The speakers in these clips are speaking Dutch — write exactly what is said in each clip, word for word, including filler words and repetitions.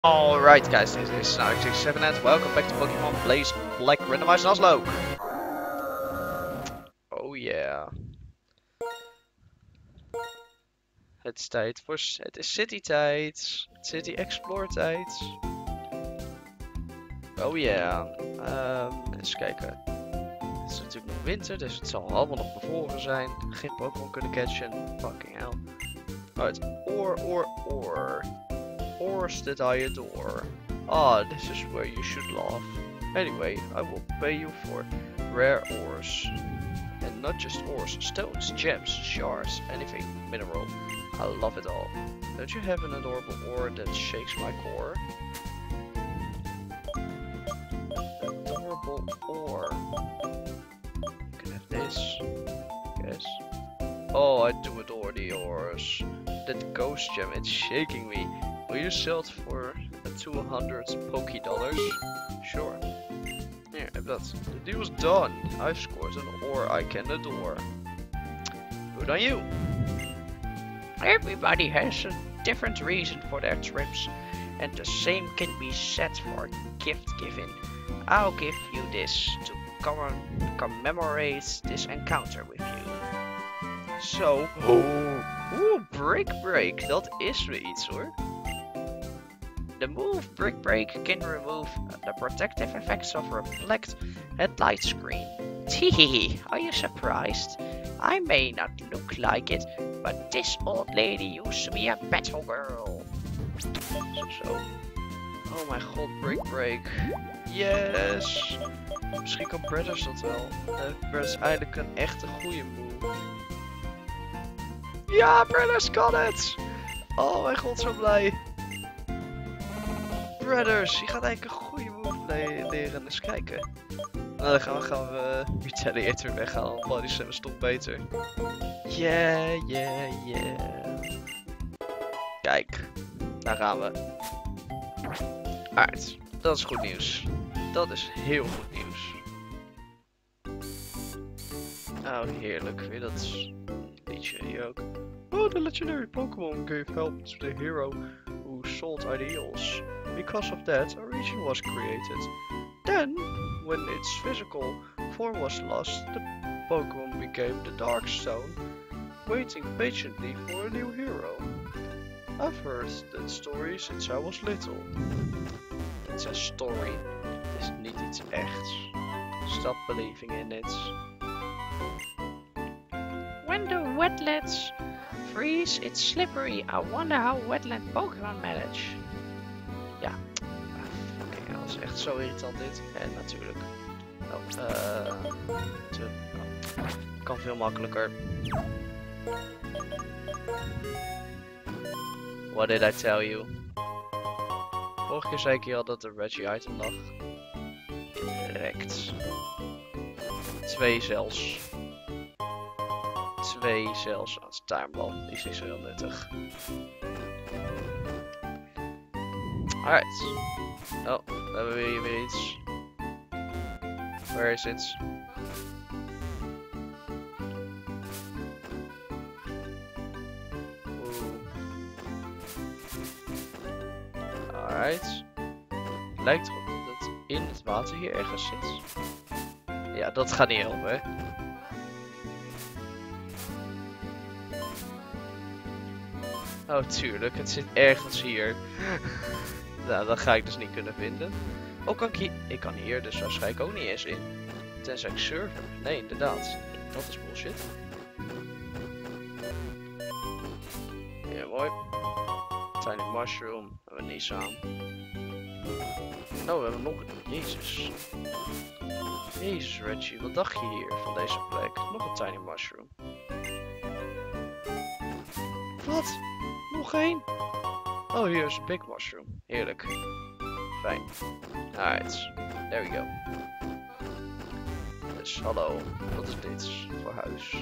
Alright guys, this is Nuzlocke sixty-seven and welcome back to Pokémon Blaze Black Randomized Nuzlocke. Oh yeah. Het is tijd voor... Het is city tijd. City explore tijd. Oh yeah. Um, eens kijken. Het is natuurlijk nog winter, dus het zal allemaal nog bevroren zijn. Geen Pokémon kunnen catchen. Fucking hell. Alright. Or, or, or. Ores that I adore. Ah, this is where you should laugh. Anyway, I will pay you for rare ores. And not just ores, stones, gems, shards, anything mineral. I love it all. Don't you have an adorable ore that shakes my core? Adorable ore. You can have this. Yes. Oh, I do adore the ores. That ghost gem, it's shaking me. Will you sell it for two hundred Poké dollars? Sure. Yeah, that's the deal's done. I've scored an ore I can adore. Good on you. Everybody has a different reason for their trips, and the same can be said for gift giving. I'll give you this to commem commemorate this encounter with you. So, oh, oeh, Brick Break, dat is weer iets hoor. The move Brick Break can remove the protective effects of a reflect headlight screen. Teehee, are you surprised? I may not look like it, but this old lady used to be a battle girl. Zo. Oh mijn god, Brick Break. Yes! Misschien kan Brothers dat wel. Uh, Brothers is eigenlijk een echte goede move. Ja, Brothers kan het! Oh mijn god, zo blij. Brothers, je gaat eigenlijk een goede move leren. Eens kijken. Nou, dan gaan we, gaan we uh, Retaliator weghalen. Body Slam is toch beter. Yeah, yeah, yeah. Kijk, daar gaan we. Alright, dat is goed nieuws. Dat is heel goed nieuws. Oh, heerlijk. Weer dat liedje hier ook. Oh, the legendary Pokémon gave help to the hero who sold ideals. Because of that, a region was created. Then, when its physical form was lost, the Pokémon became the Darkstone, waiting patiently for a new hero. I've heard that story since I was little. It's a story. Het is niet iets echts. Stop believing in it. When the wetlands freeze, it's slippery. I wonder how wetland Pokémon manage. Ja, fucking hell, dat is echt zo irritant dit. En natuurlijk. Oh, uh, te, oh. Kan veel makkelijker. What did I tell you? Vorige keer zei ik je al dat de Reggie item lag. Direct. Twee zelfs. Twee zelfs als timeball. Die is niet zo heel nuttig. Alright. Oh, we hebben we hier weer iets. Where is it? Alright. Lijkt erop dat het in het water hier ergens zit. Ja, dat gaat niet helpen, hè. Oh, tuurlijk. Het zit ergens hier. Nou, dat ga ik dus niet kunnen vinden. Oh, kan ik hier... Ik kan hier dus waarschijnlijk ook niet eens in. Tenzij ik surfen. Nee, inderdaad. Dat is bullshit. Ja, mooi. Tiny Mushroom. Hebben we niets aan. Oh, we hebben nog... Jezus. Jezus, Reggie. Wat dacht je hier van deze plek? Nog een Tiny Mushroom. Wat? Nog één? Oh, hier is een Big Mushroom. Heerlijk. Fijn. Alright. There we go. Dus, hallo. Wat is dit voor huis?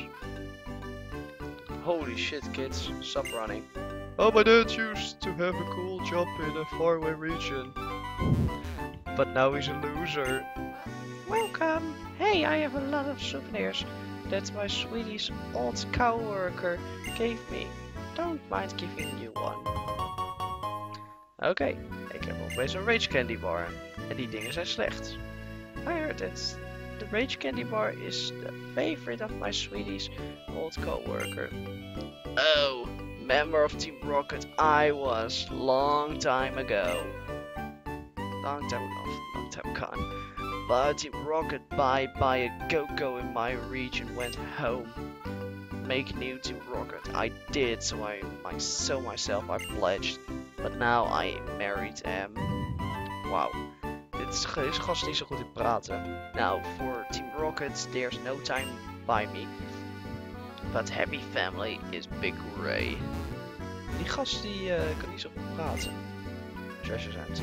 Holy shit, kids. Stop running. Oh, my dad used to have a cool job in a faraway region. But now he's a loser. Welcome. Hey, I have a lot of souvenirs that my sweetie's old coworker gave me. Don't mind giving you one. Oké, ik heb opeens een Rage Candy Bar. En die dingen zijn slecht. I heard that the Rage Candy Bar is the favorite of my sweetie's old co-worker. Oh, member of Team Rocket I was long time ago. Long time ago, long time gone. But Team Rocket buy buy a go-go in my region went home. Make new Team Rocket. I did, so I, I so myself I pledged. But now I am married and wow. Dit is deze gast niet zo goed in praten. Now for Team Rocket, there's no time by me. But happy family is big hooray. Die gast die uh, kan niet zo goed praten. Treasures Hunt.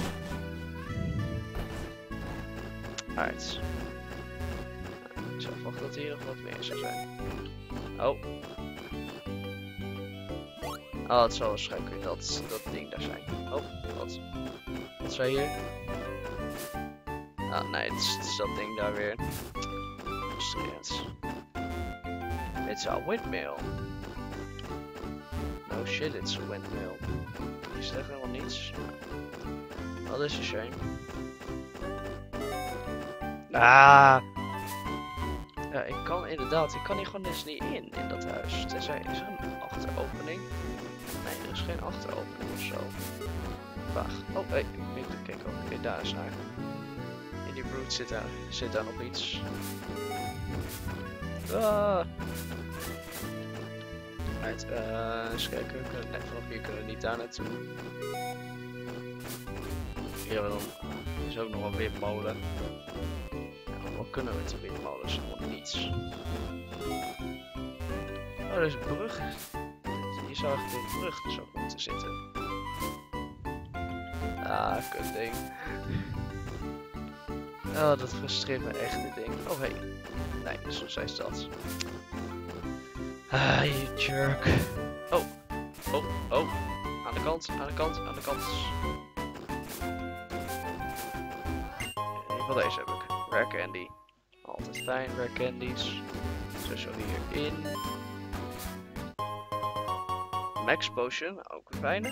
Alright. Ik zal verwachten dat hier nog wat meer zou zijn. Oh. Oh, het zal waarschijnlijk dat, dat ding daar zijn. Oh, wat? Wat zei je? Ah, nee, het is, het is dat ding daar weer. Frustrerend. It's a windmill. No shit, it's a windmill. Die zegt helemaal niets. Wat is een shame. Ah! Ja, ik kan inderdaad, ik kan hier gewoon dus niet in, in dat huis. Tenzij, is er een achteropening? Nee, er is geen achteropening of zo. Vaag. Oh, hey, ik kijk ook. Oké, daar is hij. In die brood zit daar, zit daar nog iets. Ah! Right, uh, eens kijken, we kunnen net vanaf hier kunnen we niet daar naartoe. Hier hebben we dan, er is ook nog een windmolen. Ja, wat kunnen we met die windmolens? Helemaal niets. Oh, er is een brug. Je zou echt een brug er zo moeten zitten. Ah, kut ding. Oh, dat frustreert me echt, dit ding. Oh, hé. Hey. Nee, dus zo zei dat. Ah, je jerk. Oh. Oh, oh. Aan de kant, aan de kant, aan de kant. In ieder geval deze heb ik. Rare candy. Altijd fijn, rare candies. Zo, zo hierin. Max potion, ook een fijne.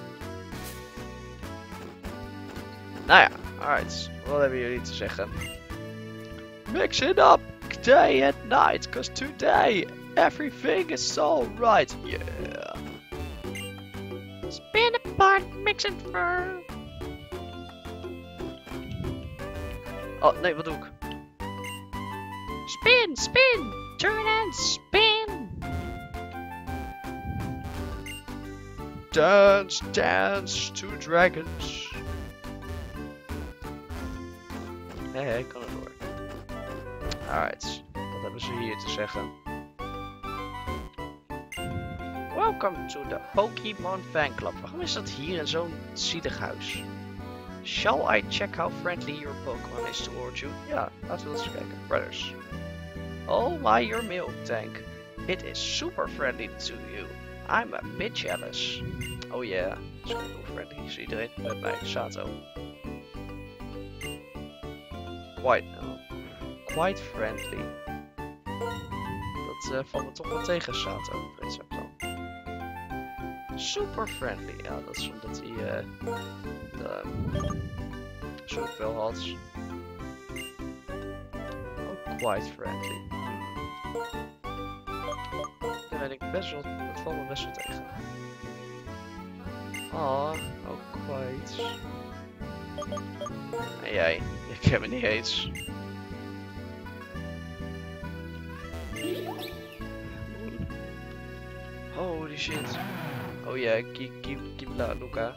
Nou ja, alright. Wat hebben jullie te zeggen? Mix it up, day and night, cause today everything is alright. Yeah. Spin apart, mix it for. Oh nee, wat doe ik? Spin, spin, turn and spin. Dance, dance to dragons. Hé, hey, ik kan er door. Alright, wat hebben ze hier te zeggen? Welcome to the Pokémon fan club. Waarom is dat hier in zo'n zielig huis? Shall I check how friendly your Pokémon is towards you? Ja, laten we eens kijken. Brothers. Oh my, your milk tank. It is super friendly to you. I'm a bit jealous. Oh yeah, super friendly is iedereen met mij. Sato. Quite, no. Quite friendly. Dat uh, valt me toch wel tegen, Sato. Super friendly. Ja, dat is omdat hij uh, de zoveel had. Ook quite friendly. Daar ben ik best wel, dat valt me best wel tegen. Ah, ook quite. En jij, ik heb het niet eens. Holy shit. Oh yeah, keep, keep, keep that, Luca.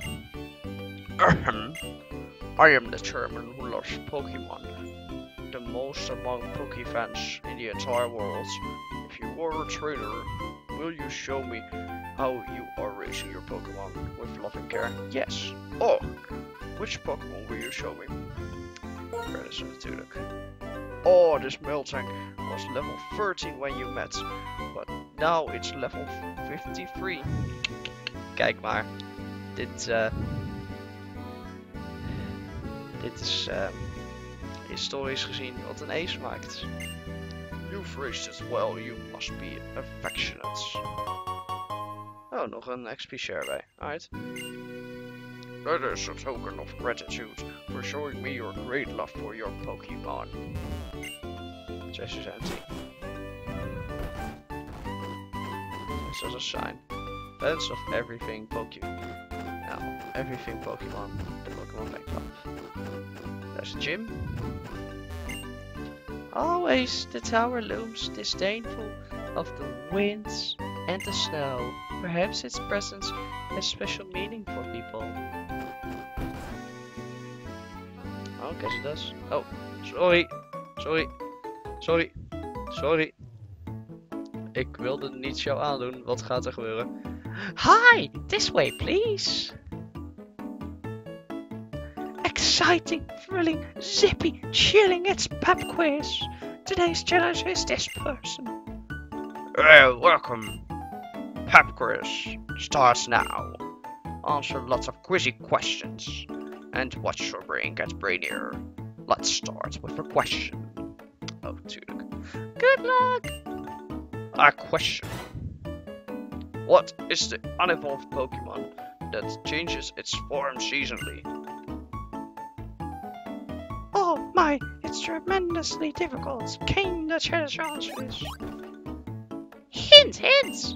I am the chairman who loves Pokemon. The most among Poke fans in the entire world. If you were a trainer, will you show me how you are raising your Pokemon with loving care? Yes. Oh, which Pokemon will you show me? That is natuurlijk. Oh, this Miltank was level thirteen when you met, but now it's level fifty-three. Kijk maar, dit, uh, dit is uh, historisch gezien wat een ace maakt. You've raised it well, you must be affectionate. Oh, nog een X P share bij. Alright. That is a token of gratitude for showing me your great love for your Pokémon. Chest is empty. This is a sign. Fans of everything Pokémon. Now, everything Pokémon. The Pokémon Bank Club. There's a gym. Always the tower looms disdainful of the winds and the snow. Perhaps its presence has special meaning for people. Oh, guess it does. Oh, sorry. Sorry. Sorry. Sorry. Ik wilde niet jou aandoen. Wat gaat er gebeuren? Hi! This way, please! Exciting, thrilling, zippy, chilling, it's pub quiz! Today's challenge is this person. Uh, welcome. Pub quiz starts now. Answer lots of quizzy questions. And watch your brain get brainier. Let's start with a question. Oh, tuurlijk. Good luck! A question. What is the unevolved Pokemon that changes its form seasonally? Oh my, it's tremendously difficult. Can the challenge answers? Hint, hint!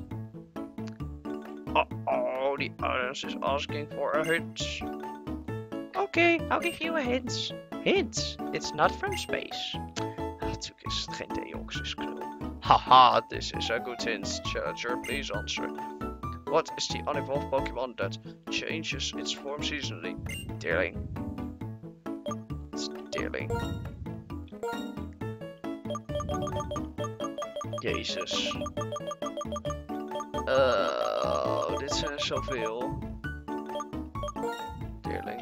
Uh-oh, the audience is asking for a hint. Okay, I'll give you a hint. Hint, it's not from space. Natuurlijk is het geen Deoxys knul. Haha, this is a good hint. Challenger, please answer. What is the unevolved Pokemon that changes its form seasonally? Deerling. It's Deerling. Jezus. Oh, dit zijn er zoveel. Deerling.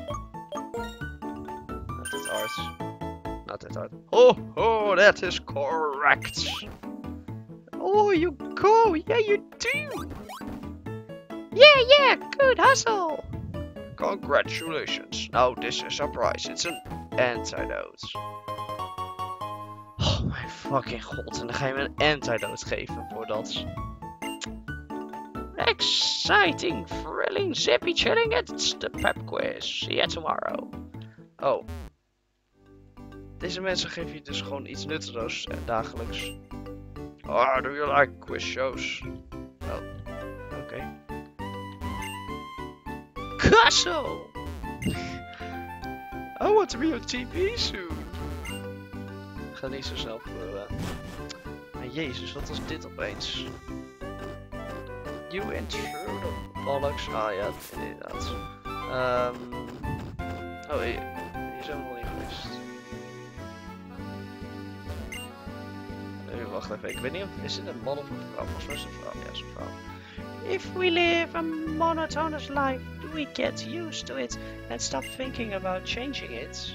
Not that hard. Not that hard. Oh, oh, that is correct. Oh, you go. Yeah, you do. Yeah, yeah, good hustle. Congratulations. Now this is a prize. It's an antidote. Oh mijn fucking god. En dan ga je me een antidote geven voor dat. Exciting, thrilling, zippy, chilling. It's the pep quiz. See you tomorrow. Oh. Deze mensen geven je dus gewoon iets nutteloos en dagelijks. Oh, do you like quiz shows? Oh, oké. Okay. Castle! I want to be on T V soon. Ga niet zo snel gebeuren. Maar jezus, wat was dit opeens? You intruder bollocks. Ah ja, inderdaad. Um... Oh, hier, hier zijn we nog niet geweest. Uh, wacht even, ik weet niet of... Is dit een man of een vrouw? Volgens mij is het een vrouw. Ja, het is een vrouw. If we live a monotonous life, do we get used to it and stop thinking about changing it?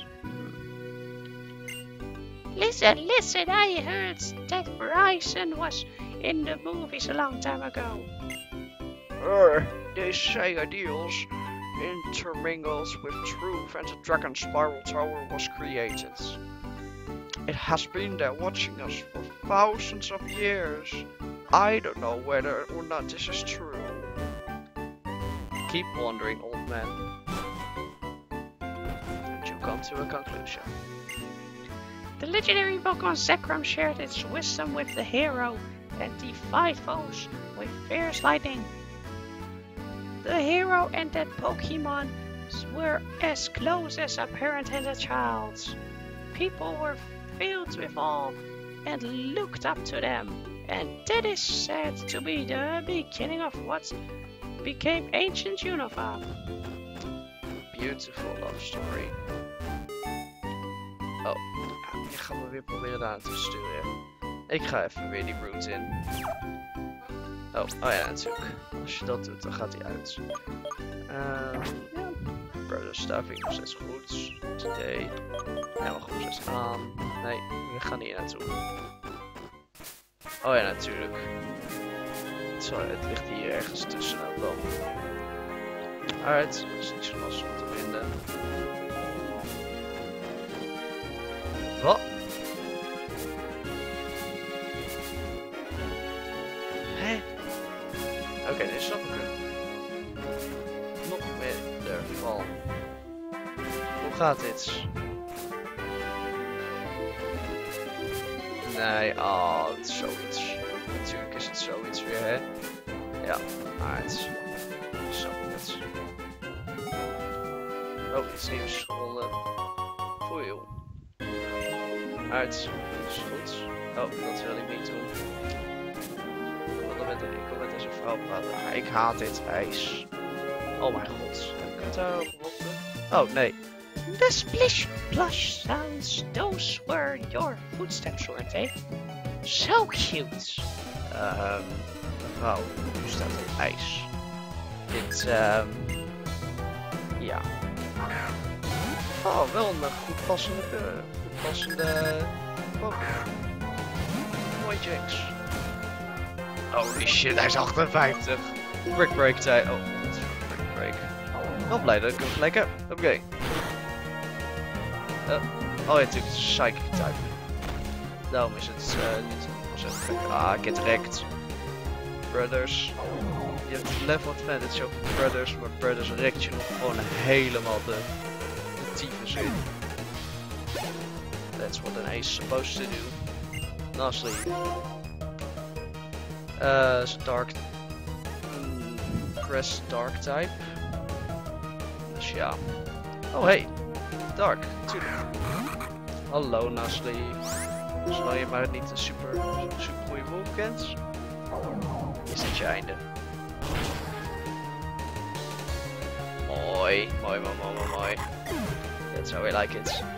Listen, listen, I heard that Bryson was in the movies a long time ago. Er, they say ideals intermingled with truth and the Dragon Spiral Tower was created. It has been there watching us for thousands of years. I don't know whether or not this is true. Keep wondering, old man. And you come to a conclusion. The legendary Pokemon Zekrom shared its wisdom with the hero and defied foes with fierce lightning. The hero and that Pokemon were as close as a parent and a child. People were filled with awe and looked up to them. And that is said to be the beginning of what became ancient Unova. Beautiful love story. Oh, je gaat me weer proberen daar te sturen. Ik ga even weer die route in. Oh, oh ja, natuurlijk. Als je dat doet, dan gaat hij uit. Uh, ja. Brother Stuffing nog steeds goed. Today. Helemaal goed, steeds aan. Nee, we gaan hier naartoe. Oh ja, natuurlijk. Sorry, het ligt hier ergens tussen nou dan. Alright, dat is niet zo lastig om te vinden. Wat? Hè? Oké, okay, dit snap ik er nog minder van. gaat dit? Nee, oh, het is zoiets. Natuurlijk is het zoiets weer, hè? Ja, maar het is zoiets. Oh, iets nieuws. Rollen. Voor jou. Uit. Is goed. Oh, dat wil ik niet doen. Ik wil met, ik wil met deze vrouw praten. Ah, ik haat dit ijs. Oh mijn god. Heb ik het daarop gevonden? Oh, nee. The splish splash sounds, those were your footsteps, weren't they? So cute. Um, mevrouw, nu staat er ijs. Dit, um, ja. Oh, wel een goed passende, uh, goed passende Pokémon. Mooi Jinx. Holy shit, hij is achtenvijftig. Brick break tijd. Oh, wat is brick break? Wel blij dat ik hem gelijk heb. Oké. Okay. Uh, oh ja, natuurlijk, het is psychic type. Daarom is het uh, niet ontzettend. Ah, get wrecked. Brothers. Je hebt level advantage over Brothers, maar Brothers rekt je nog gewoon helemaal de, de tyfus in. That's what an ace is supposed to do. Nuzlocke. Uh, is dark. Mm, Crest dark type. Dus ja. Oh hey. Dark, natuurlijk. Hallo Nuzlocke. Zolang je maar niet een super, super goede move kent, is dit je einde. Mooi, mooi, mooi, mooi, mooi, mooi. That's how I like it.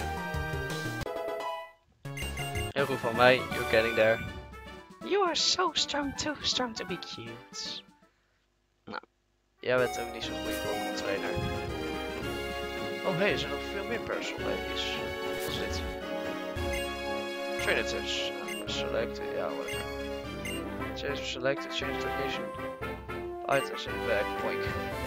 Heel goed van mij, you're getting there. You are so strong, too strong to be cute. Nou, jij bent ook niet zo'n goede Pokémon trainer. Oh hey, er zijn nog veel meer personal ladies. Wat is dit? Trainers. Select, ja, whatever. Change selected, change location. Items in the back, poink.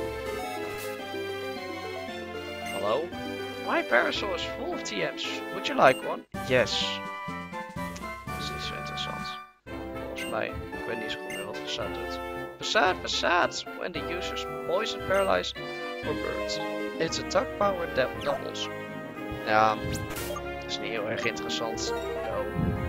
Hello? My parasol is full of T Ms. Would you like one? Yes. Dat is niet zo interessant. Volgens mij, ik weet niet zo goed meer wat Facade doet. Facade, Facade! When the user's poisoned, paralyzed or burned. Its attack power doubles. Ja, dat is niet heel erg interessant. No.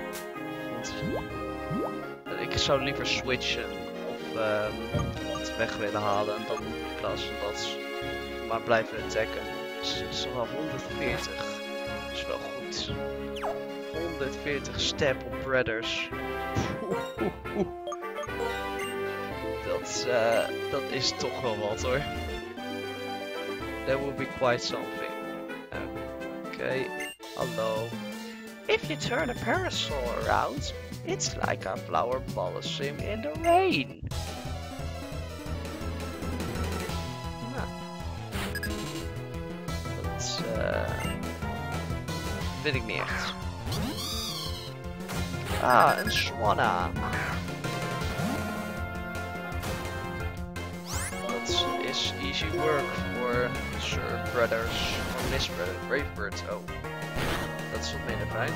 Ik zou liever switchen of um, het weg willen halen en dan in plaats van dat maar blijven attacken. Het is wel honderdveertig. Dat is wel goed. honderdveertig step op Brothers. Dat, uh, dat is toch wel wat hoor. That will be quite something. Oké, okay. Hallo. If you turn a parasol around, it's like a flower blossom in the rain. Nou. Dat uh, weet ik niet echt. Ah, een Swanna. Dat is easy work voor Sir Brothers. Or Miss Brothers. Brave Bird. Oh. Dat is wat minder fijn.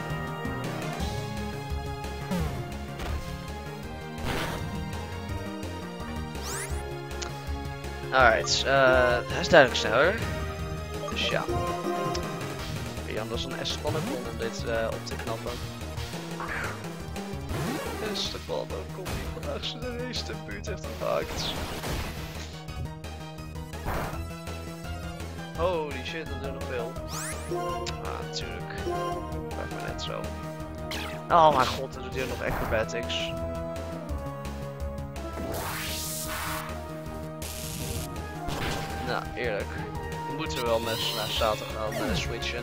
Alright, uh, hij is duidelijk sneller. Dus ja. Wie anders een S-spannen om dit uh, op te knappen. Is de bal ook komt die vandaag zijn eerste buurt heeft gepakt. Holy shit, dat doet nog veel. Ah, natuurlijk. Blijf maar net zo. Oh mijn god, dat doet hij nog acrobatics. Nou, eerlijk. We moeten wel mensen naar zaterdag gaan uh, switchen.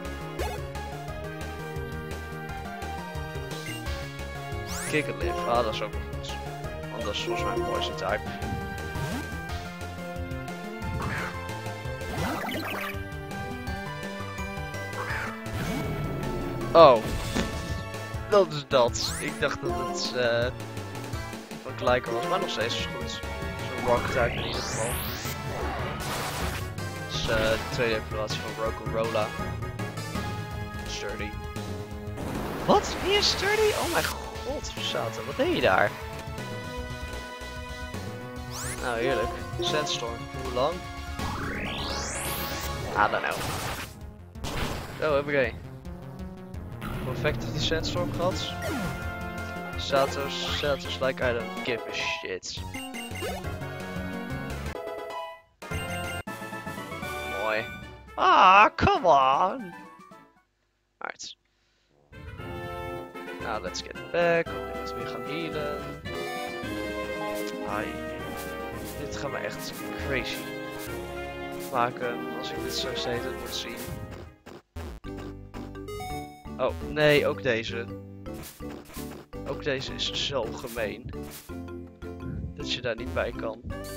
Kick and live, ah dat is ook wel goed. Want dat is volgens mij een poison type. Oh, dat is dat. Ik dacht dat het uh, wat gelijker was, maar nog steeds is goed. Zo'n rock type in ieder geval. Dat is uh, de tweede evaluatie van Rocorola. Sturdy. Wat? Wie is Sturdy? Oh mijn god, Satan, wat deed je daar? Nou, heerlijk. Sandstorm, hoe lang? I don't know. Oh, oké. Perfect die sandstorm gehad. Satos, Satos like I don't give a shit. Mooi. Ah, come on! Alright. Nou, let's get back. Ik moet weer gaan healen. Ai, dit gaat me echt crazy maken als ik dit zo steeds moet zien. Oh, nee, ook deze. Ook deze is zo gemeen. Dat je daar niet bij kan.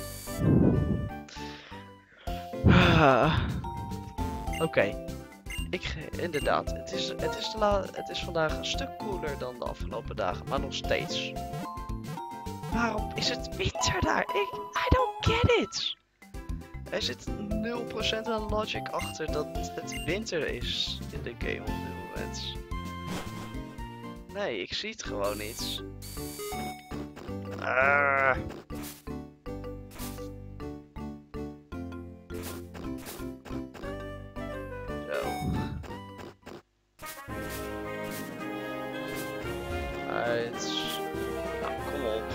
Ah. Oké. Okay. Ik, inderdaad, het is, het, is de la het is vandaag een stuk koeler dan de afgelopen dagen, maar nog steeds. Waarom is het winter daar? Ik, I don't get it. Er zit nul procent aan logic achter dat het winter is in de game op dit moment. Nee, ik zie het gewoon niet. Ah. Zo. Right. Nou, kom op.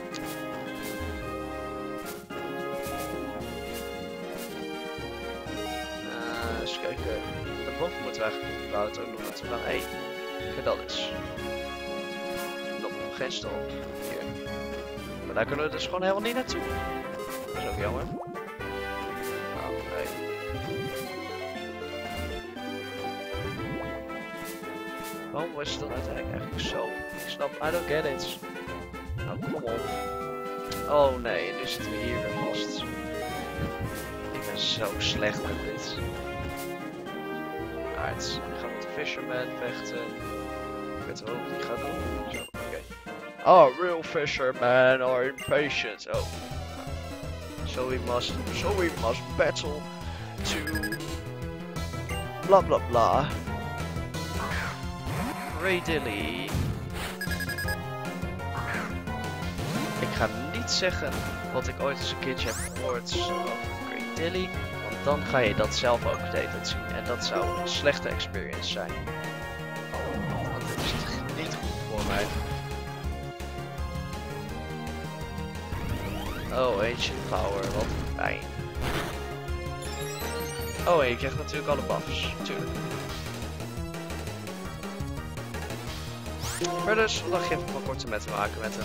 Uh, eens kijken. Daarboven moeten we eigenlijk niet bouwen, ook nog wat plan één. Kijk, dat is. Nog geen stop. Hier. Maar daar kunnen we dus gewoon helemaal niet naartoe. Dat is ook jammer. Nou, nee. Waarom was het dan uiteindelijk eigenlijk zo? Ik snap, I don't get it. Nou, kom op. Oh nee, nu zitten we hier weer vast. Ik ben zo slecht met dit. Alright, ik ga met de Fisherman vechten. Ik weet wel wat die gaat doen. Zo, oké. Okay. Oh, real fishermen are impatient. Oh. So we must, so we must battle to blah blah blah. Ray Dilly. Ik ga niet zeggen wat ik ooit eens een keertje heb gehoord over Ray Dilly, want dan ga je dat zelf ook de hele tijd zien en dat zou een slechte experience zijn. Want dit is niet goed voor mij. Oh, Ancient Power, wat fijn. Oh, en je krijgt natuurlijk alle buffs, natuurlijk. Maar dus, wat dacht je even wat korte met te maken met hem?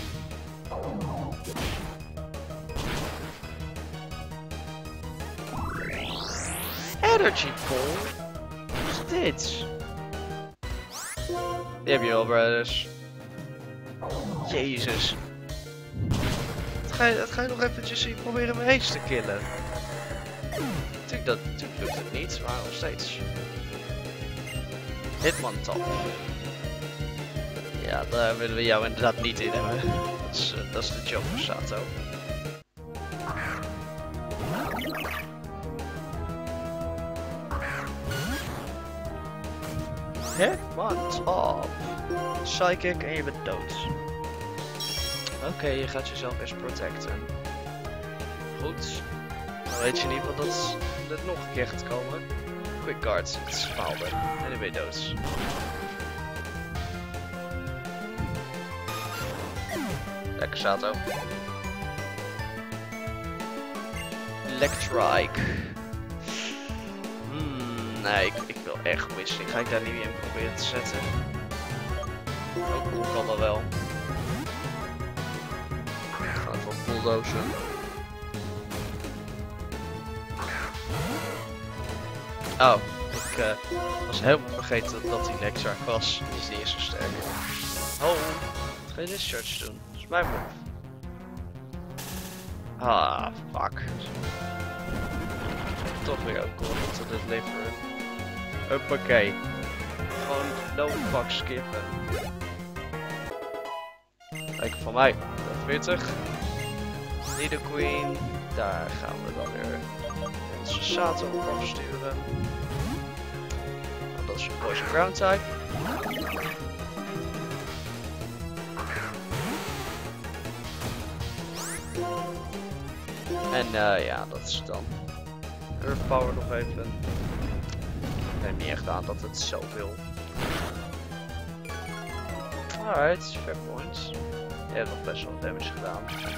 Energy Pool? Wat is dit? Die heb je wel, brothers. Jezus. Dat ga je, dat ga je nog eventjes hier proberen me eens te killen. Natuurlijk, dat, natuurlijk lukt het niet, maar nog steeds. Hitman top. Ja, daar willen we jou inderdaad niet in hebben. Dat is, uh, dat is de job van Sato. Hè? Wat? Oh. Psychic en je bent dood. Oké, okay, je gaat jezelf eens protecten. Goed. Dan weet je in ieder geval dat dit nog een keer gaat komen. Quick guard, het is faalde. En dan ben je dood. Lekker Sato. Electrike. Hmm, nee, ik, ik wil echt wisselen. Ga ik daar niet in proberen te zetten. Ook cool kan dat wel. Ik ga het wel bulldozen. Oh, ik uh, was helemaal vergeten dat die Electrike was. Die is niet eens zo sterk. Oh, ga je discharge doen? Dat is mijn move. Ah, fuck. Toch weer ook cool dat we dit leveren. Huppakee. Gewoon no fuck skippen. Kijk van mij. veertig. Leader Queen. Daar gaan we dan weer onze Sato op afsturen. Want dat is een Poison Ground type. En uh, ja, dat is dan Earth Power nog even. neem niet echt aan dat het zoveel. Alright, fair point. Je hebt nog best wel damage gedaan.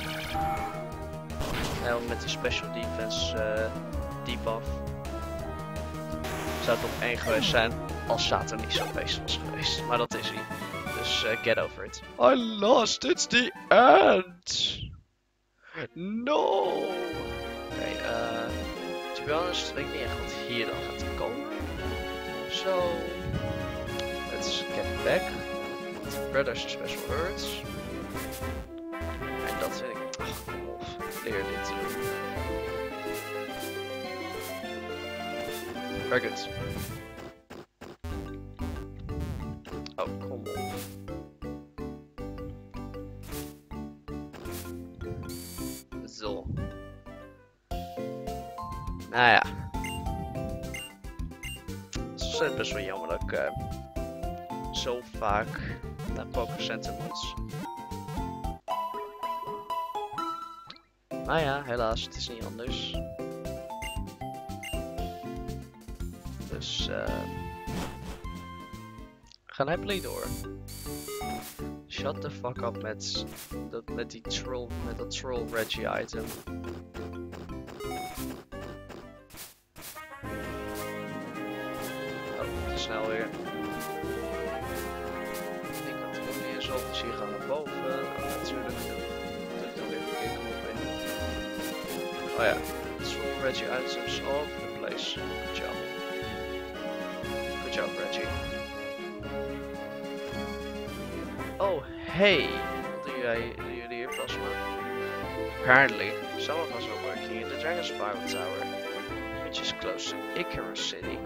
En met die special defense uh, debuff. Zou het op één geweest zijn als Satan niet zo beest was geweest. Maar dat is hij. Dus uh, get over it. I lost, it's the end! No! Oké, okay, uh, to be honest, weet ik niet echt wat hier dan gaat komen. So, let's get back. Brothers are special birds. En dat vind ik. Ach, kom op. Leer dit te doen. Very good. Oh, kom op. Zo. Nou ja. Het is best wel jammer dat ik uh, zo vaak naar Pokémon Center moet. Maar ja, helaas, het is niet anders. Dus uh, we gaan happily door. Shut the fuck up met, dat, met die troll, met dat troll Reggie item. Oh, te snel weer. Ik kan het ook niet eens op, dus hier gaan we naar boven. Oh, natuurlijk doe ik nog even kijken op in. Oh ja, troll Reggie items all over the place. Good job. Good job, Reggie. Oh, hey! Wat doen jij, doen jullie hier, Plasma? Apparently, some of us are working in the Dragon Spiral Tower, which is close to Icarus City.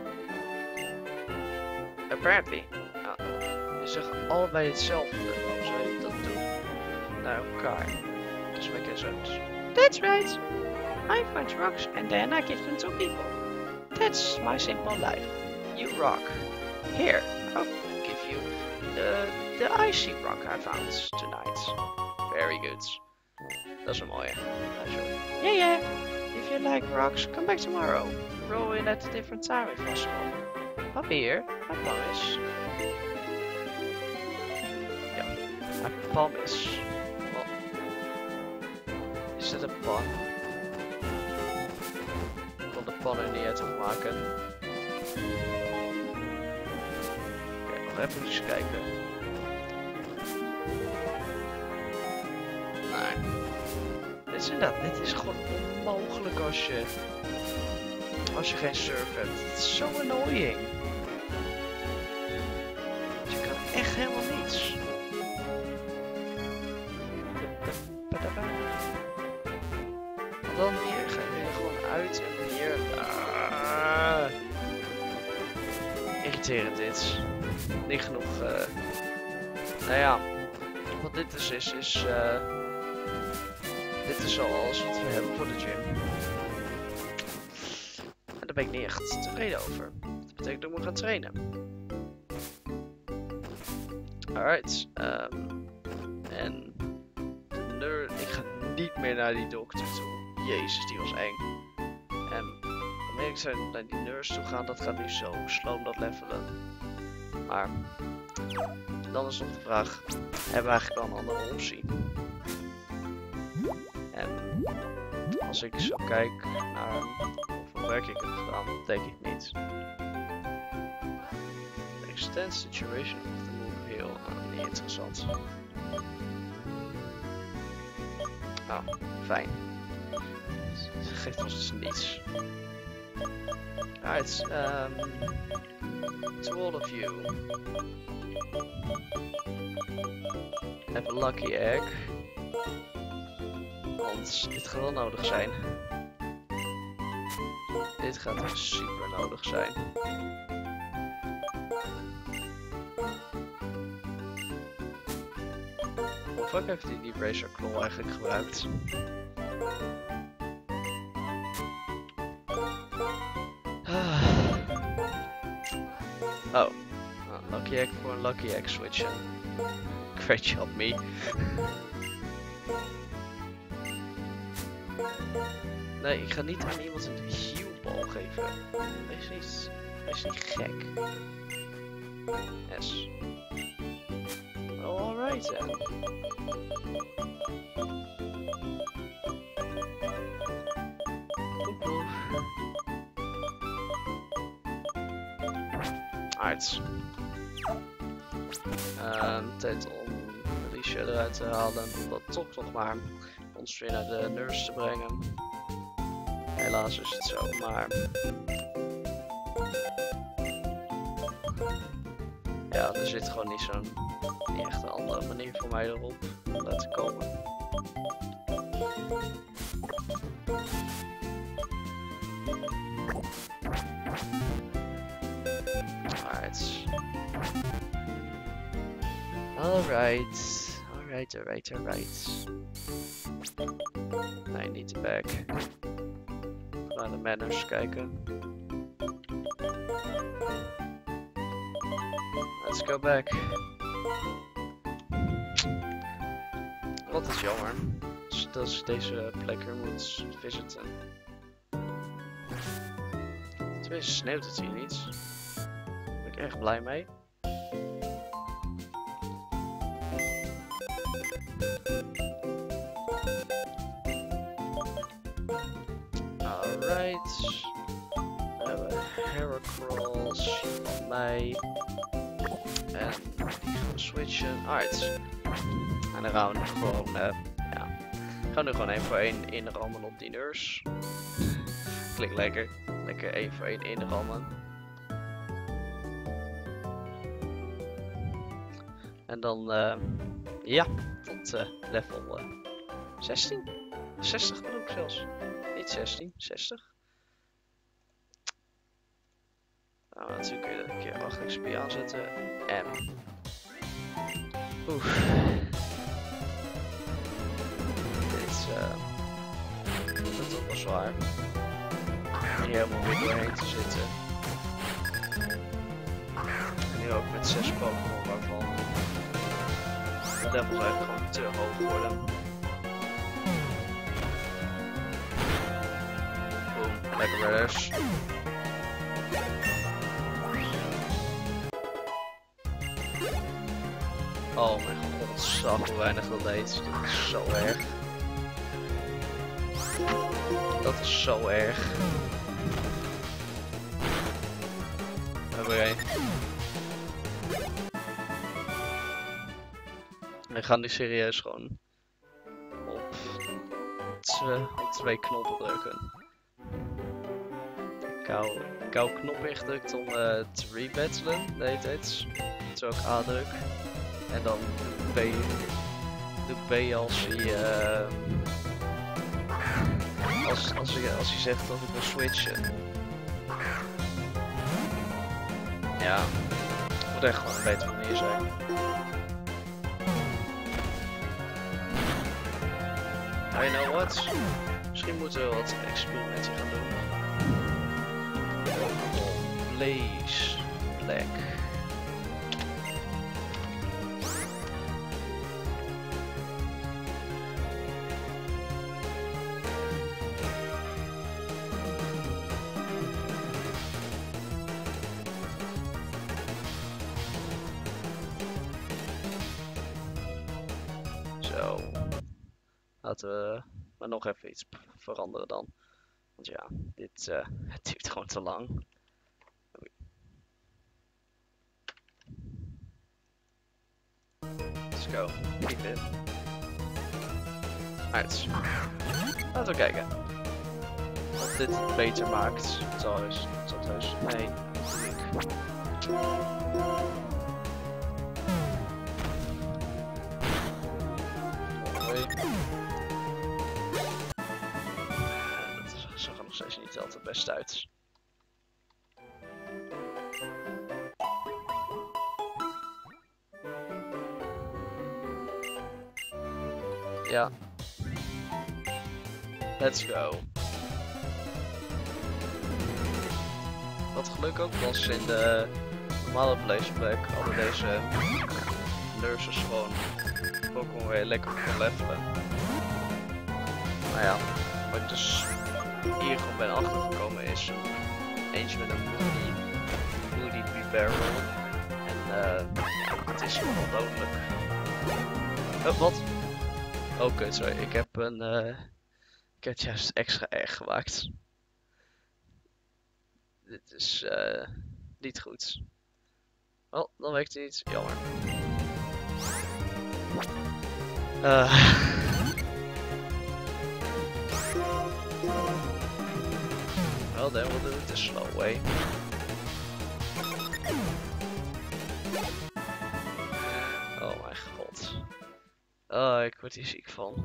Apparently. Uh, je zegt allebei hetzelfde. Waarom zou je dat doen? Naar elkaar. Doesn't make any sense. That's right! I find rocks and then I give them to people. That's my simple life. You rock. Here, I'll give you the, the icy rock I found tonight. Very good. Dat is een mooie. Yeah, yeah. If you like rocks, come back tomorrow. Roll in at a different time if possible. I'll be here. I promise. Yeah, I promise. Well, is het een pan? Ik kon de pan er niet uit opmaken. Oké, nog even eens kijken. Nee. Dit is inderdaad, dit is gewoon onmogelijk als je, als je geen surf hebt. Het is zo annoying. Je kan echt helemaal niets. Want dan hier ga je er gewoon uit en dan hier. Ah, irriterend dit. Niet genoeg. Uh, nou ja, wat dit dus is, is. Uh, dit is al alles wat we hebben voor de gym. En daar ben ik niet echt tevreden over. Dat betekent dat we gaan trainen. Alright. Um, en de nerd. Ik ga niet meer naar die dokter toe. Jezus, die was eng. En wanneer ik zou naar die nurse toe gaan, dat gaat nu zo sloom dat levelen. Maar dan is nog de vraag: hebben we eigenlijk wel een andere optie? En als ik zo kijk naar hoeveel werk ik heb gedaan, denk ik niet. The extent situation of the move heel uh, niet interessant. Ah, fijn. Het geeft ons dus niets. Alright, um, to all of you. Have a lucky egg. Want dit gaat wel nodig zijn. Dit gaat super nodig zijn. Hoe vaak heeft hij die Bracer Claw eigenlijk gebruikt? Oh, nou, lucky egg voor een lucky egg switchen. Great job, me. Nee, ik ga niet aan iemand een healbal geven. Wees niet. is niet gek. Yes. Alright then. Alright. Um, tijd om Alicia eruit te halen. Om dat toch nog maar ons weer naar de nurse te brengen. Helaas is het zo, maar... Ja, er zit gewoon niet zo'n... niet echt een andere manier voor mij erop om daar te komen. Alright. Alright. Alright, alright, alright. Nee, niet de back. Naar de manners kijken. Let's go back. Wat is jammer. Dat is deze plek weer moet visiten. Tenminste sneeuwt het hier niet. Daar ben ik erg blij mee. Alright. We hebben Heracross van mij. En die gaan we switchen. Alright. En dan gaan we nu gewoon, uh, ja. Gaan we nu gewoon één voor één inrammen op die nurse. Klinkt lekker. Lekker één voor één inrammen. En dan, uh, ja, tot uh, level uh, zestien. zestig bedoel ik zelfs. Niet zestien, zestig. Nou, natuurlijk kun je er een keer acht X P aanzetten. En... Oef. Dit is... Uh, dat is toch wel zwaar. Hier helemaal weer doorheen te zitten. En nu ook met zes Pokémon waarvan... de levels eigenlijk gewoon te hoog worden. Boom, lekker redders. Oh mijn god, zag hoe weinig dat deed. Dat is zo erg. Dat is zo erg. Daar ben je. We gaan nu serieus gewoon op twee, op twee knoppen drukken. Ik hou, ik hou knop ingedrukt om uh, te rebattelen, de hele tijd. Dat is ook A-druk. En dan doe B, doe B als hij, uh, als, als, hij, als hij zegt dat ik wil switchen. Ja, het moet echt gewoon een betere manier zijn. You know what? Misschien moeten we wat experimenten gaan doen. Blaze Black. Zo. Laten we maar nog even iets veranderen dan. Want ja, dit uh, het duurt gewoon te lang. Let's go. Keep it. Alright. Laten we kijken. Of dit het beter maakt. Het zal heus. Het zal heus. Nee. Dat zag er nog steeds niet altijd best uit. Ja. Let's go. Wat geluk ook was in de normale place plek hadden deze nurses gewoon Pokémon weer lekker kon levelen. Nou ja, wat ik dus hier gewoon ben achtergekomen is eentje met een Mooney barrel. En uh, ja, het is gewoon dodelijk. Uh, wat? Oké, okay, sorry. Ik heb een... Uh, ik heb het juist extra erg gemaakt. Dit is uh, niet goed. Oh, dan werkt het niet. Jammer. Uh. Well, then we'll do it the slow way. Oh mijn god. Oh, ik word hier ziek van.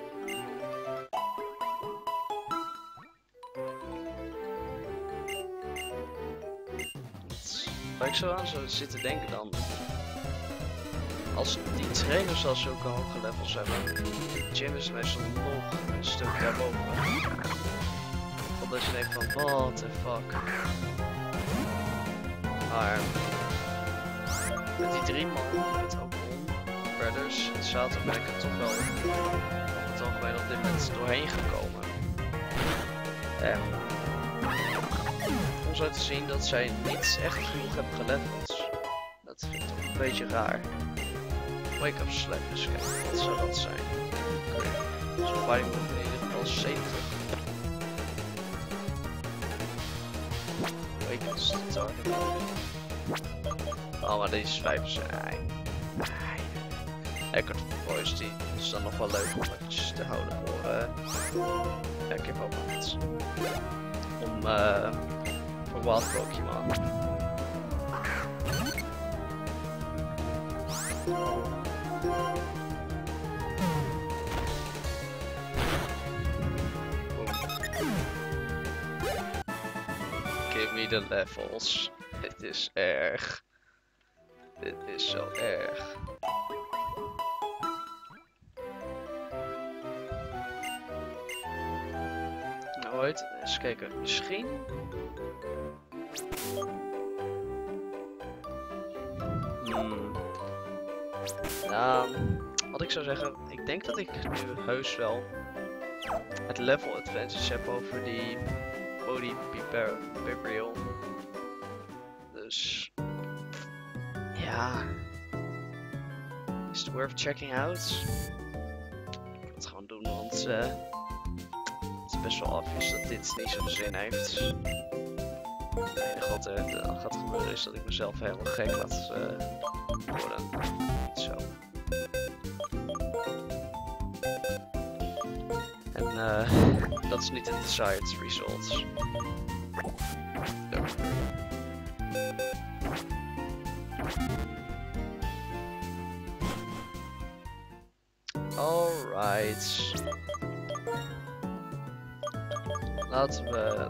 Waar ik zo aan zou zitten denken dan. Als die trainers al zulke hoge levels hebben, de gym is meestal nog een stuk daarboven. Dat je denkt van, what the fuck. Maar met die drie man, met ook Brothers en zaterdag ben ik er toch wel op het algemeen op dit moment doorheen gekomen. En om zo te zien dat zij niet echt genoeg hebben geleveld. Dat vind ik toch een beetje raar. Wake up slap is gek, wat zou dat zijn? Oké, dus fighting move in ieder geval zeventig. Wake up target. Oh, maar deze vijf zijn. Eckert Voice, die is dan nog wel leuk om eventjes te houden voor. Uh... Ja, ik heb ook nog iets. Om uh, voor Wild Pokémon. Give me the levels. Dit is erg. Dit is zo erg. Nou, ooit. Eens kijken. Misschien. Hmm. Nou, wat ik zou zeggen, ik denk dat ik nu heus wel het level advantage heb over die Body Bibriel. Dus ja, is het worth checking out? Ik wil het gewoon doen, want uh, het is best wel obvious dat dit niet zo'n zin heeft. Het enige wat er dan gaat gebeuren is dat ik mezelf helemaal gek laat uh, worden. Niet zo. En uh, dat is niet de desired results. Alright. Laten we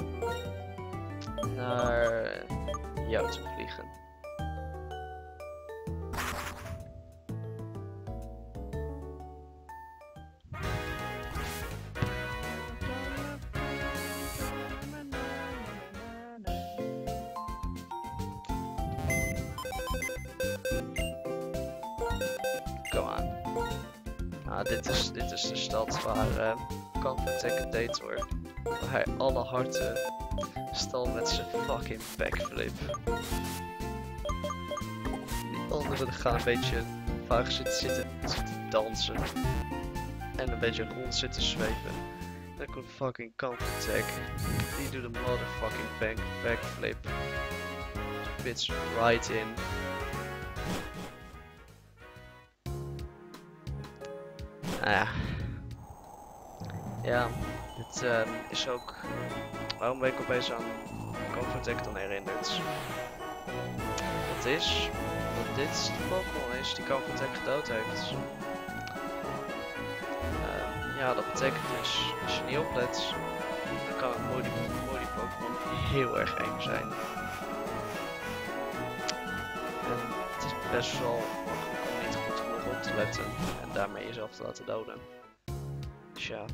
naar jou toe vliegen. Kom aan. Ah, dit is, dit is de stad waar uh, Conflict deed hoor. Waar hij alle harten stal met zijn fucking backflip. Die anderen gaan een beetje vaag zitten, zitten, zitten dansen. En een beetje rond zitten zweven. Dan komt fucking Conflict. Die doet een motherfucking back, backflip. Spits right in. Nou ja. Ja, het uh, is ook. Waarom ben ik opeens aan Conflict dan herinnerd? Dat is dat dit de Pokémon is die Conflict gedood heeft. Uh, ja, dat betekent dus, als je niet oplet, dan kan een Modi Pokémon heel erg eng zijn. En het is best wel makkelijk om niet goed genoeg op te letten en daarmee jezelf te laten doden. Dus ja.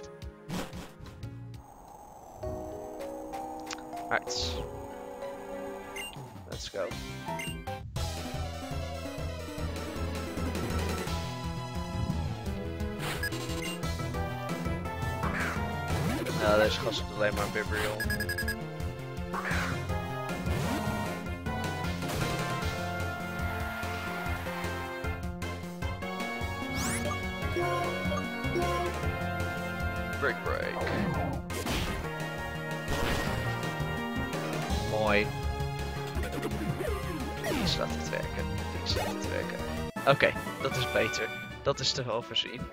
Alright. Let's go. Ja, deze gast is alleen maar Bibriel. Break break. Mooi. Die slaat het werken. Die slaat het werken. Oké, okay, dat is beter. Dat is te overzien.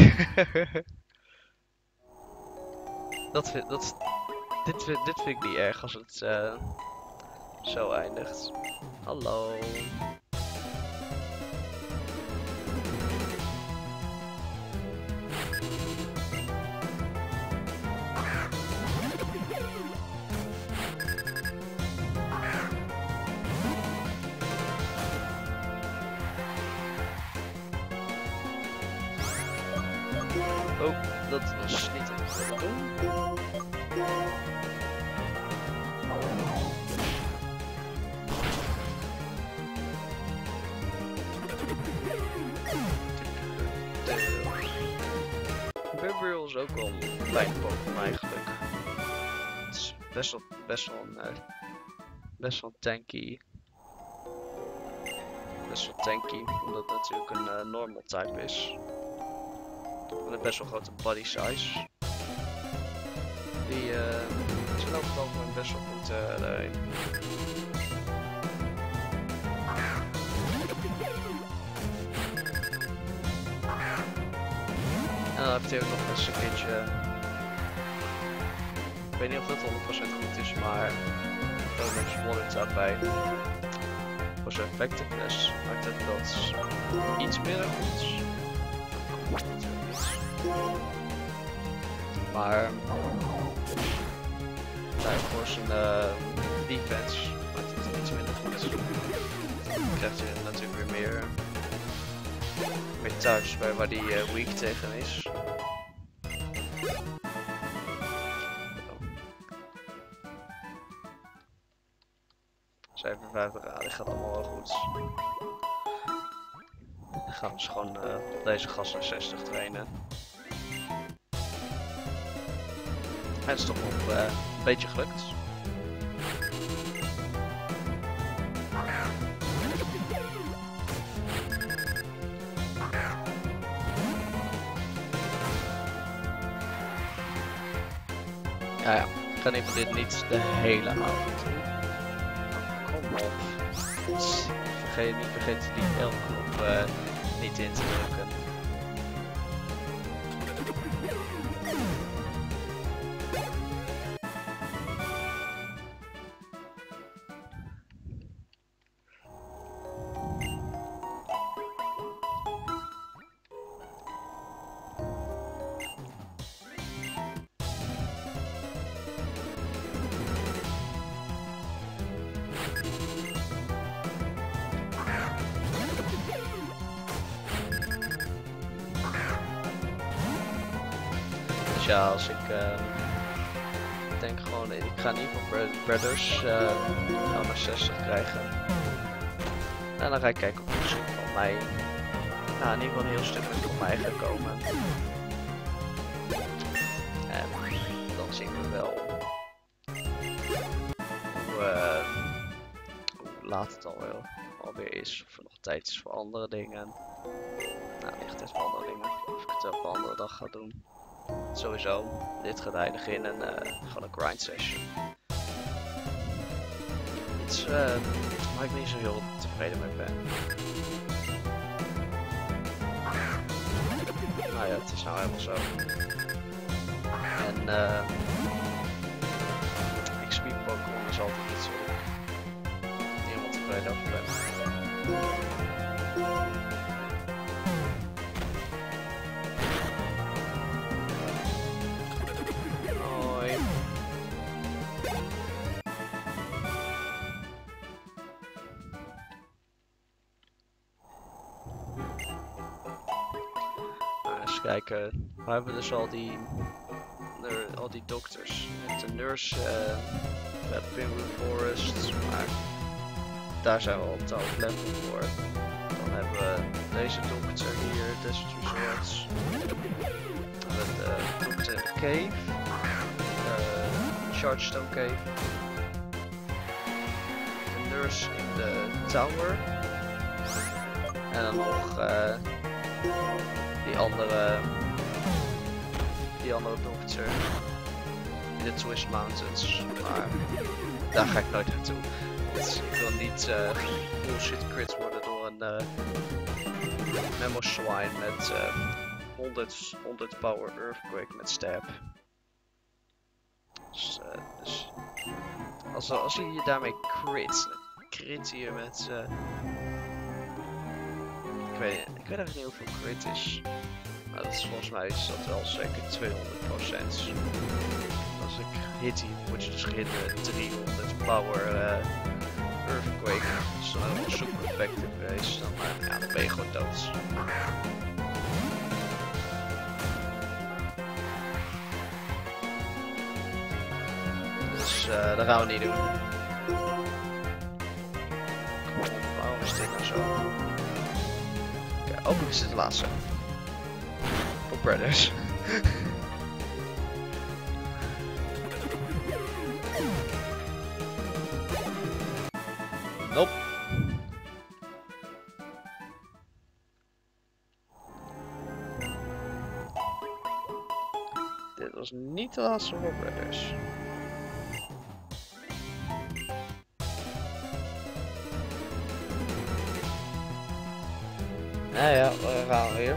dat vind, dat, dit, vind, dit vind ik niet erg als het uh, zo eindigt. Hallo. Oh, dat was niet wat ik wilde doen. Burbrill is ook wel een klein Pokémon eigenlijk. Het is best wel, best wel een, uh, best wel tanky. Best wel tanky, omdat het natuurlijk een uh, normal type is. Met een best wel grote body size. Die uh, zijn ook wel gewoon best wel goed uh, daarin. En dan heeft hij ook nog eens een keertje. Ik weet niet of dat honderd procent goed is, maar er ook nog Swallowed daarbij. Voor zijn effectiveness maakt het dat iets minder goed. Maar nou, voor zijn uh, defense maakt het iets minder goed. Dan krijgt hij natuurlijk weer meer, meer touch bij waar die uh, weak tegen is. zevenenvijftig graden, dit gaat allemaal wel goed. Dan gaan we dus gewoon uh, op deze gas naar zestig trainen. Het is toch nog uh, een beetje gelukt. Ja, ja, ik ga in ieder geval dit niet de hele avond doen. Kom op. Vergeet niet, vergeet die L-knop uh, niet in te drukken. Ja, als ik uh, denk gewoon, ik ga in ieder geval Brothers uh, gaan naar zestig krijgen. En dan ga ik kijken of misschien van mij, nou in ieder geval een heel stuk met van mij gaat komen. En dan zien we wel hoe, uh, hoe laat het alweer, alweer is. Of er nog tijd is voor andere dingen. Nou, ligt tijd voor andere dingen. Of ik het op een andere dag ga doen. Sowieso, dit gaat eindigen in een, uh, gewoon een grind session. Iets uh, waar ik niet zo heel tevreden mee ben. Nou ja, het is nou helemaal zo. En uh, X P Pokémon is altijd iets waar ik niet helemaal tevreden over ben. Kijken, we hebben dus al die, al die dokters. Met de nurse, uh, bij Penguin Forest, maar daar zijn we al te hoog level voor. Dan hebben we deze dokter hier, Desert Resorts. Dan hebben we de dokter in de cave, uh, Chargestone Cave. De nurse in de tower. En dan nog uh, die andere, die die andere dokter in de Twist Mountains, maar daar ga ik nooit naartoe. Want ik wil niet uh, bullshit crit worden door een uh, Memo Swine met uh, honderd, honderd power Earthquake met stab. Dus, uh, dus als, als je hier daarmee crit, crit hier met uh, ik weet, ik weet eigenlijk niet hoeveel crit is. Maar dat is, volgens mij is dat wel zeker tweehonderd procent. Als ik hit hier, word je dus gehit met driehonderd power uh, Earthquake. Dat is dan helemaal super effective geweest. Dan, uh, ja, dan ben je gewoon dood. Dus uh, dat gaan we niet doen. Waarom is dit nou zo? Oké, hopelijk is dit de laatste. Op Brothers. Nope. Dit was niet de laatste voor Brothers. Nou ja, we gaan weer.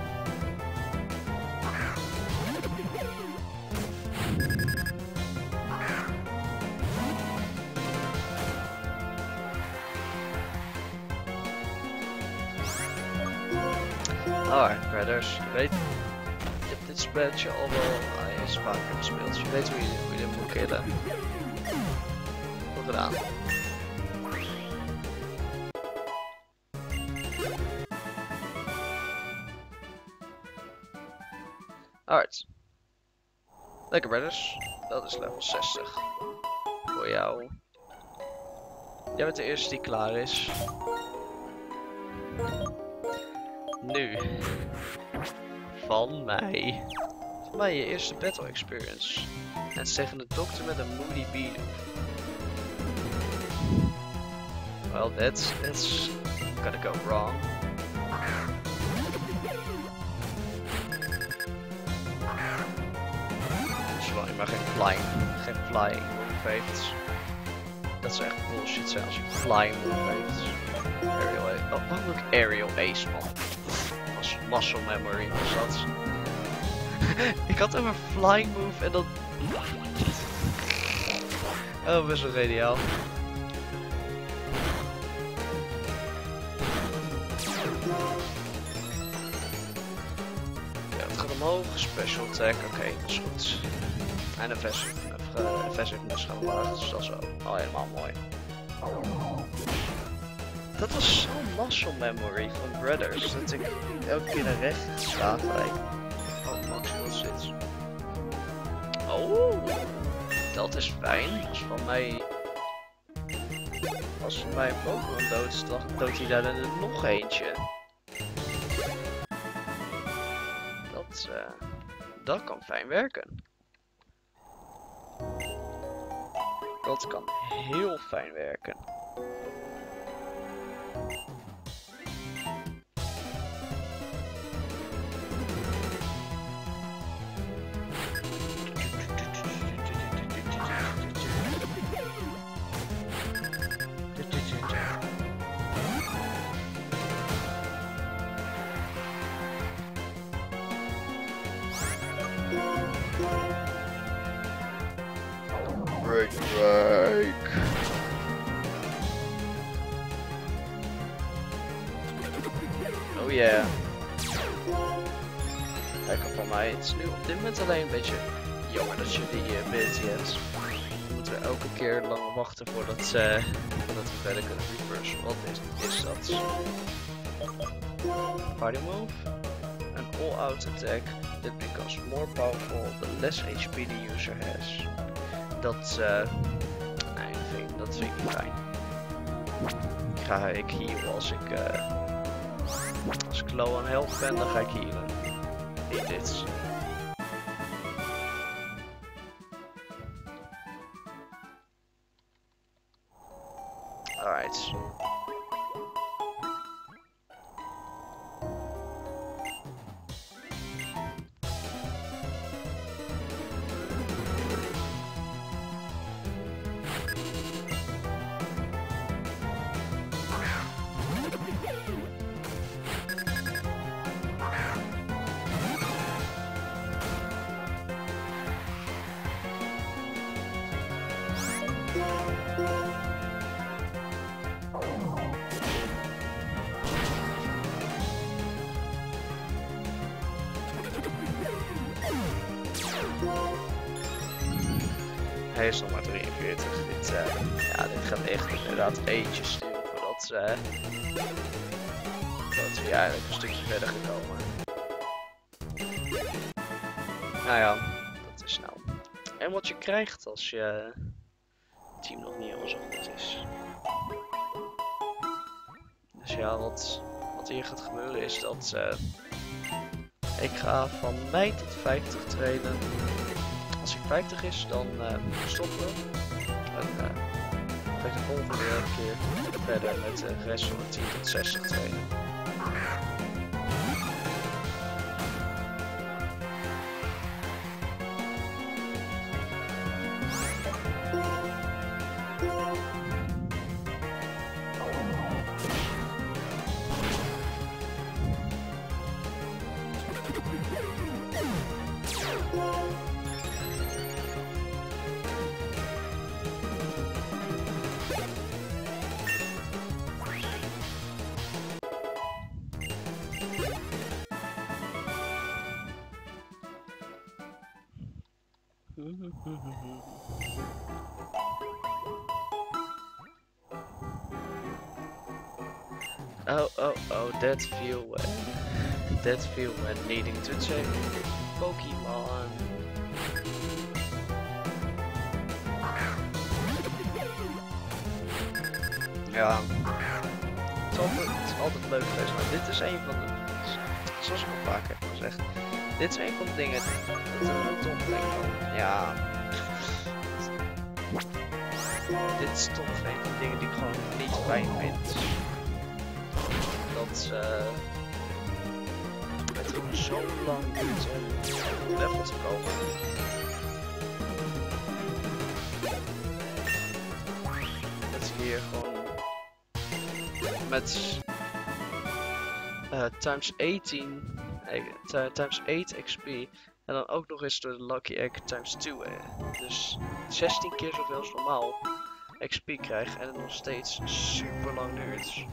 Alright, Brothers, je weet, je hebt dit spelletje al wel uh, eens vaker gespeeld. Je weet hoe je, hoe je dit moet killen. Goed gedaan. Alright. Lekker, Brothers. Dat is level zestig. Voor jou. Jij bent de eerste die klaar is. Nu. Van mij. Van mij je eerste battle experience. En zeggen de dokter met een moody bean. Well, that's, that's gonna go wrong. Zolang je maar geen flying, geen flying move heeft. Dat zou echt bullshit zijn als je flying move heeft. Aerial Ace. Oh, waarom doe ik Aerial Ace, man? Als muscle memory was dat. Ik had even flying move en dan... Oh, best wel geniaal. Ja, het gaat omhoog. Special attack. Oké, okay, dat is goed. En een effectiveness gaat omlaag. Dus dat is wel al helemaal mooi. Dat was zo'n muscle memory van Brothers. Dat ik elke keer naar rechts sta gelijk. Oh, Max wil zit. Oh, dat is fijn. Als van mij... Als van mij een Pokémon dood is, dan doodt hij daar er nog eentje. Dat, uh, dat kan fijn werken. Dat kan heel fijn werken. Break, break. Oh yeah. Lekker van mij. Het is nu op dit moment alleen een beetje jammer dat je die uh, ability hebt. Dan moeten we elke keer lang wachten voordat, uh, voordat we verder kunnen reverse. Wat is, is dat? Party move. An all-out attack that becomes more powerful the less H P the user has. Dat, uh, nee, dat vind, ik, dat vind ik niet fijn. Ik ga ik healen als ik, uh, als ik low on health ben, dan ga ik healen. Niet dit. Alright. Hij is nog maar drieënveertig. Dit, uh, ja, dit gaat echt inderdaad eentjes sturen voordat uh, dat we eigenlijk een stukje verder gekomen. Nou ja, dat is nou. En wat je krijgt als je team nog niet helemaal zo goed is. Dus ja, wat, wat hier gaat gebeuren is dat uh, ik ga van mij tot vijftig trainen. Als hij vijftig is, dan uh, stoppen we. En uh, dan ga ik de volgende weer een keer verder met de rest van het tien tot zestig trainen. Oh, oh, oh, that feel when, that feel when needing to check Pokémon. Ja, het is, altijd, het is altijd leuk geweest, maar dit is een van de, zoals ik al vaak heb gezegd, dit is een van de dingen dat ik heel tof denk van, ja, dit is toch een van de dingen die ik gewoon niet fijn vind. Dat uh, het gewoon zo lang duurt om op level te komen. Dat je hier gewoon met uh, times achttien, uh, times eight X P en dan ook nog eens door de Lucky Egg times two. Uh, dus zestien keer zoveel als normaal X P krijg en het nog steeds super lang duurt.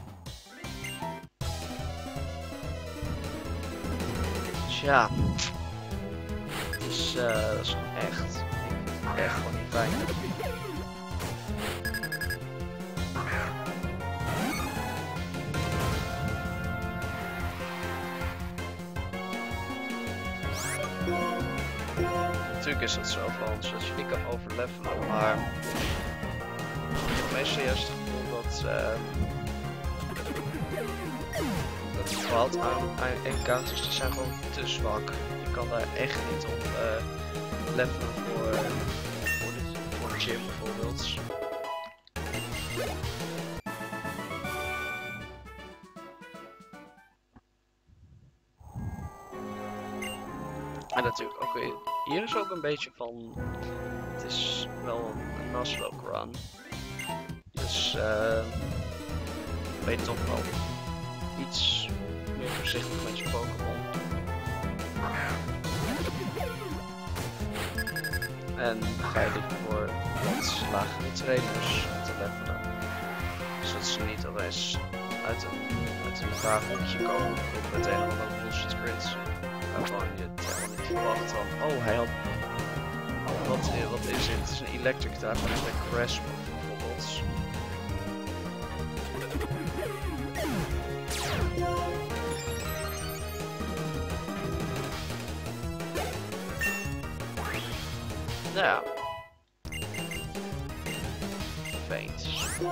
Ja, dus uh, dat is gewoon echt, echt gewoon niet fijn. Natuurlijk is dat zo van, zodat je niet kan overlevelen, maar ik heb meestal juist het gevoel dat uh, dat valt aan, aan encounters, die zijn gewoon te zwak. Je kan daar echt niet op uh, levelen voor, uh, voor, de, voor de gym bijvoorbeeld. En natuurlijk ook weer, hier is ook een beetje van, het is wel een Nuzlocke run. Dus uh, ben je toch wel iets meer voorzichtig met je Pokémon. En ga je liever voor wat lagere trainers te levelen. Zodat ze niet opeens uit een, uit een vaag hoekje komen of met een of andere bullshit grids. Waarvan je het helemaal niet verwacht van, oh hij had, oh, wat, wat is het? Het is een electric type van een Grasp bijvoorbeeld. Nou ja. Faint.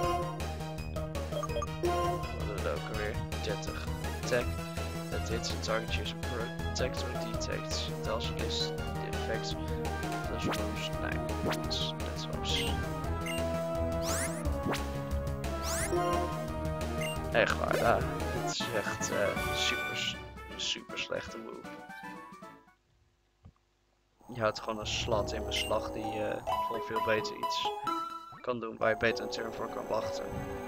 Wat doen we ook alweer? dertig. Attack. That hits the target user protect or detects. Tells you this the effects. Those moves. Nee, dat net zoals. Echt waar, ja. Dit is echt uh, super, super slechte move. Je houdt gewoon een slat in beslag die uh, gewoon veel beter iets kan doen, waar je beter een turn voor kan wachten.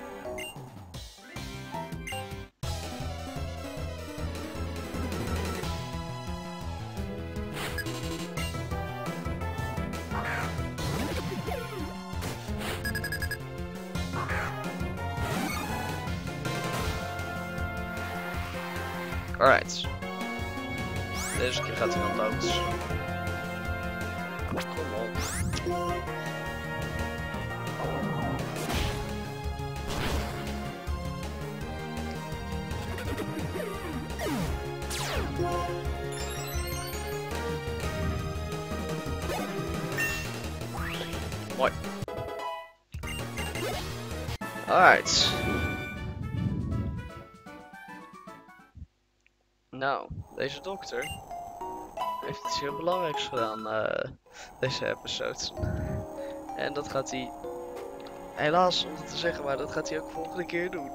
Alright. Deze keer gaat hij dan dood. Kom op. Mooi. Alright. Nou, deze dokter heeft iets heel belangrijks gedaan uh, deze episode. En dat gaat hij, helaas om het te zeggen, maar dat gaat hij ook de volgende keer doen.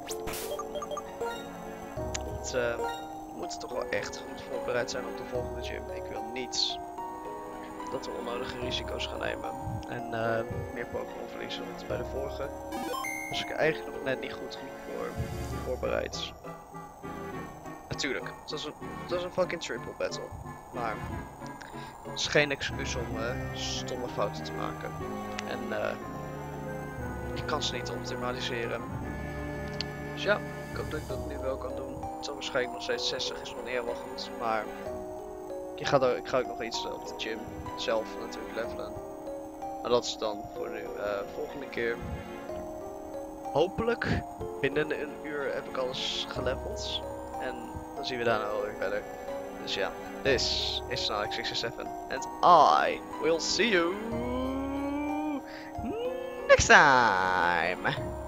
Want, uh, we moeten toch wel echt goed voorbereid zijn op de volgende gym. Ik wil niet dat we onnodige risico's gaan nemen. En uh, meer Pokémon verliezen, want bij de vorige was ik er eigenlijk nog net niet goed genoeg voor voorbereid. Natuurlijk, het was een, het was een fucking triple battle. Maar het is geen excuus om uh, stomme fouten te maken. En uh, je kan ze niet optimaliseren. Dus ja, ik hoop dat ik dat nu wel kan doen. Het zal waarschijnlijk nog steeds zestig is nog niet helemaal goed. Maar je gaat ook, ik ga ook nog iets op de gym zelf natuurlijk levelen. Maar dat is dan voor nu. Uh, volgende keer. Hopelijk binnen een uur heb ik alles geleveld. En dan zien we daarna wel weer verder. Dus ja, this is Sonic zesenzestig and I will see you next time!